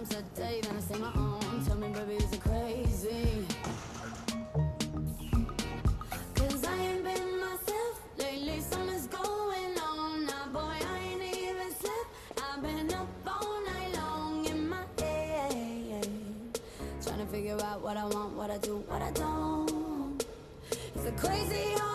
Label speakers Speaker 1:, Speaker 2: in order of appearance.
Speaker 1: times a day, then I say my own. Tell me, baby, is it crazy? Cause I ain't been myself lately, something's going on. Now, boy, I ain't even slept. I've been up all night long in my head, trying to figure out what I want, what I do, what I don't. Is it crazy?